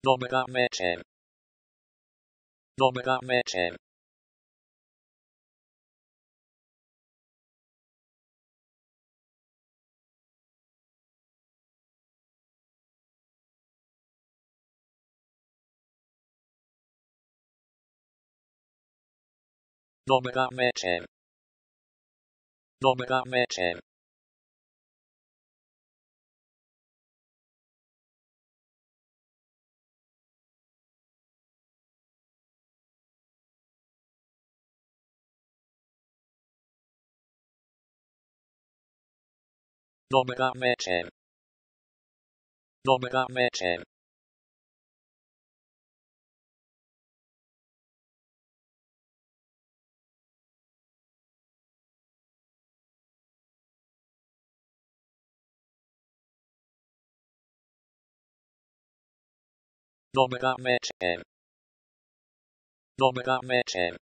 Dobra večer. Dobra večer. Dobra večer. Dobra večer. Dobra večer. Dobra večer. Dobra večer. Dobra večer.